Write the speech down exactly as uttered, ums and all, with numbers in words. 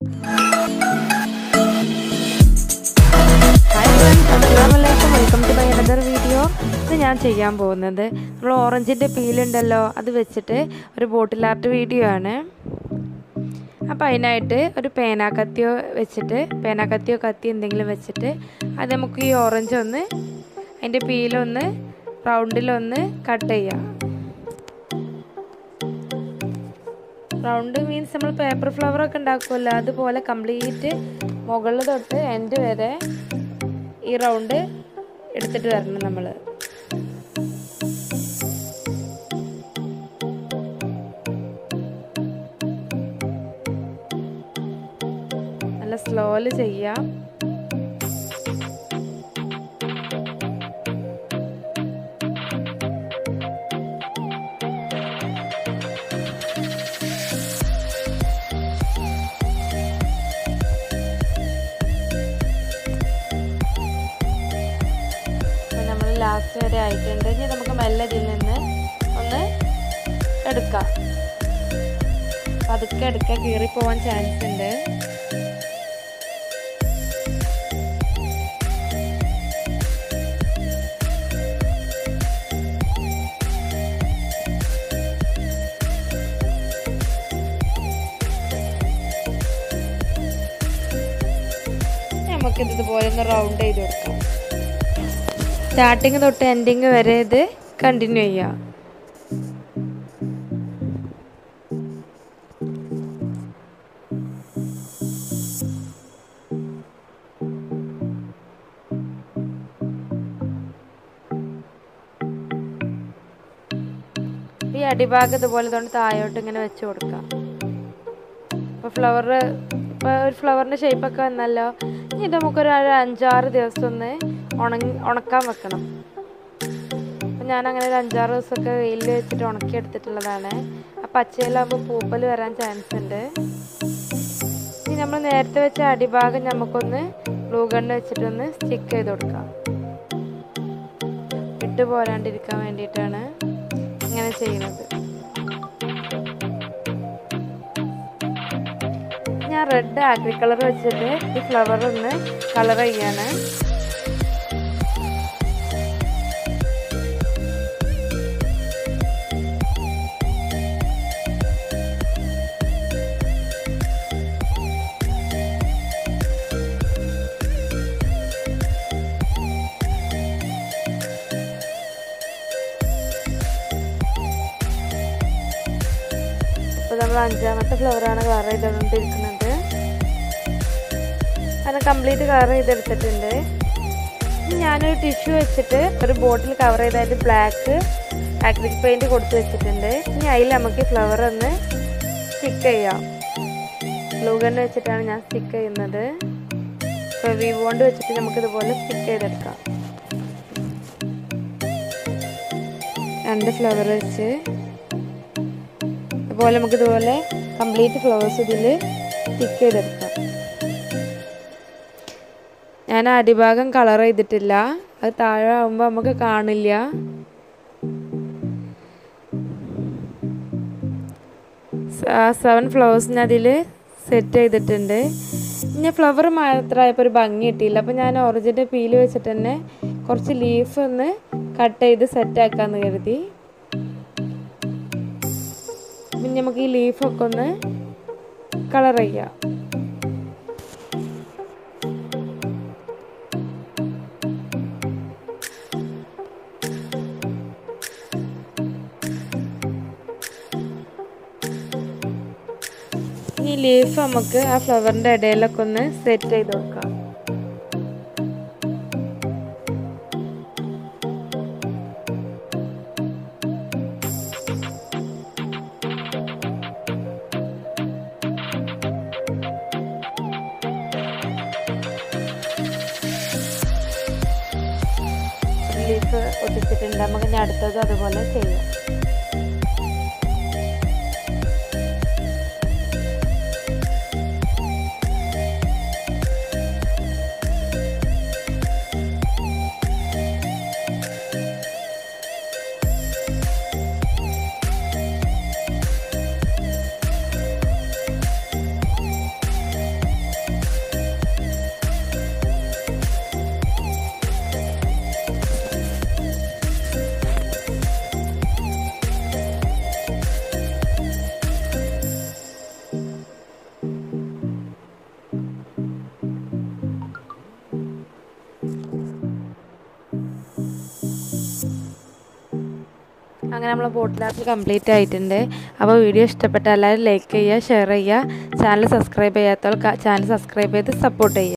Welcome to my another video. ഇത് ഞാൻ ചെയ്യാൻ പോകുന്നത് നമ്മൾ ഓറഞ്ചിൻ്റെ പീലുണ്ടല്ലോ അത് വെച്ചിട്ട് ഒരു ബോട്ടിൽ ആർട്ട് വീഡിയോ ആണ്. അപ്പോൾ അതിനായിട്ട് ഒരു പേനാക്കത്തിയോ വെച്ചിട്ട് പേനാക്കത്തിയോ കത്തി എന്തെങ്കിലും വെച്ചിട്ട് അത് നമുക്ക് ഈ ഓറഞ്ച് ഒന്ന് അതിൻ്റെ പീലൊന്ന് റൗണ്ടിലൊന്ന് കട്ട് ചെയ്യാം. റൗണ്ട് മീൻസ് നമ്മൾ പേപ്പർ ഫ്ലവറൊക്കെ ഉണ്ടാക്കുമല്ലോ അതുപോലെ കംപ്ലീറ്റ് മുകളിൽ തൊട്ട് എൻഡ് വരെ ഈ റൗണ്ട് എടുത്തിട്ട് വരണം. നമ്മൾ നല്ല സ്ലോയിൽ ചെയ്യാം. ലാസ്റ്റ് വരെ ആയിട്ടുണ്ട്. ഇനി നമുക്ക് മെല്ലെ ഇതിൽ നിന്ന് ഒന്ന് എടുക്കാം. പതുക്കെ എടുക്കാൻ കീറിപ്പോവാൻ ചാൻസ് ഉണ്ട്. നമുക്കിത് ഇതുപോലെ ഒന്ന് റൗണ്ട് ചെയ്ത് കൊടുക്കാം. സ്റ്റാർട്ടിങ് തൊട്ട് എൻഡിങ് വരെ ഇത് കണ്ടിന്യൂ ചെയ്യാം. ഈ അടിഭാഗം ഇതുപോലെ തൊണ്ട് താഴോട്ട് ഇങ്ങനെ വെച്ച് കൊടുക്കാം. ഇപ്പോൾ ഫ്ലവർ ഇപ്പോൾ ഒരു ഫ്ലവറിൻ്റെ ഷേപ്പൊക്കെ വന്നല്ലോ. ഇനി ഇത് നമുക്കൊരു അഞ്ചാറ് ദിവസം ഒന്ന് ഉണങ്ങി ഉണക്കാൻ വെക്കണം. അപ്പം ഞാനങ്ങനെ ഒരു അഞ്ചാറ് ദിവസമൊക്കെ വെയിലിൽ വെച്ചിട്ട് ഉണക്കി എടുത്തിട്ടുള്ളതാണ്. ആ പച്ചയിലാകുമ്പോൾ പൂപ്പൽ വരാൻ ചാൻസ് ഉണ്ട്. ഇനി നമ്മൾ നേരത്തെ വെച്ച അടിഭാഗം നമുക്കൊന്ന് ഗ്ലൂ ഗണ്ണ് വെച്ചിട്ടൊന്ന് സ്റ്റിക്ക് ചെയ്ത് കൊടുക്കാം. വിട്ടു പോരാണ്ടിരിക്കാൻ വേണ്ടിയിട്ടാണ് ഇങ്ങനെ ചെയ്യുന്നത്. ഞാൻ റെഡ് ആക്രി കളർ വെച്ചിട്ട് ഈ ഫ്ലവർ ഒന്ന് കളർ ചെയ്യാണ്. അപ്പോൾ നമ്മൾ അഞ്ചാമത്തെ ഫ്ലവറാണ് കളർ ചെയ്തുകൊണ്ടിരിക്കുന്നത്. അത് കംപ്ലീറ്റ് കളർ ചെയ്തെടുത്തിട്ടുണ്ട്. ഞാനൊരു ടിഷ്യൂ വെച്ചിട്ട് ഒരു ബോട്ടിൽ കവർ ചെയ്തായിട്ട് ബ്ലാക്ക് ആക്രിലിക് പെയിൻറ്റ് കൊടുത്ത് വെച്ചിട്ടുണ്ട്. ഇനി അതിൽ നമുക്ക് ഫ്ലവർ ഒന്ന് സ്റ്റിക്ക് ചെയ്യാം. ഗ്ലൂ ഗണ്ണ് വെച്ചിട്ടാണ് ഞാൻ സ്റ്റിക്ക് ചെയ്യുന്നത്. ഇപ്പോൾ വി ബോണ്ട് വെച്ചിട്ട് നമുക്കിതുപോലെ സ്റ്റിക്ക് ചെയ്തെടുക്കാം. രണ്ട് ഫ്ലവർ വെച്ച് അതുപോലെ നമുക്കിതുപോലെ കംപ്ലീറ്റ് ഫ്ലവേഴ്സ് ഇതിൽ സ്റ്റിക്ക് ചെയ്തെടുക്കാം. ഞാൻ അടിഭാഗം കളർ ചെയ്തിട്ടില്ല. അത് താഴെ ആകുമ്പോൾ നമുക്ക് കാണില്ല. സെവൻ ഫ്ലവേഴ്സിന് അതിൽ സെറ്റ് ചെയ്തിട്ടുണ്ട്. ഇനി ഫ്ലവർ മാത്രമായപ്പോൾ ഒരു ഭംഗി കിട്ടിയില്ല. അപ്പോൾ ഞാൻ ഓറഞ്ചിൻ്റെ പീല് വെച്ചിട്ട് തന്നെ കുറച്ച് ലീഫ് ഒന്ന് കട്ട് ചെയ്ത് സെറ്റാക്കാമെന്ന് കരുതി. പിന്നെ നമുക്ക് ഈ ലീഫൊക്കെ ഒന്ന് കളർ ചെയ്യാം. ഈ ലീഫ് നമുക്ക് ആ ഫ്ലവറിൻ്റെ ഇടയിലൊക്കെ ഒന്ന് സെറ്റ് ചെയ്ത് കൊടുക്കാം. ലീഫ് ഒട്ടിച്ചിട്ടുണ്ട്. നമുക്ക് ഇനി അടുത്തത് അതുപോലെ ചെയ്യാം. അങ്ങനെ നമ്മളെ ബോട്ടിൽ ആർട്ട് കംപ്ലീറ്റ് ആയിട്ടുണ്ട്. അപ്പോൾ വീഡിയോ ഇഷ്ടപ്പെട്ട എല്ലാവരും ലൈക്ക് ചെയ്യുക, ഷെയർ ചെയ്യുക, ചാനൽ സബ്സ്ക്രൈബ് ചെയ്യാത്തവർ ചാനൽ സബ്സ്ക്രൈബ് ചെയ്ത് സപ്പോർട്ട് ചെയ്യുക.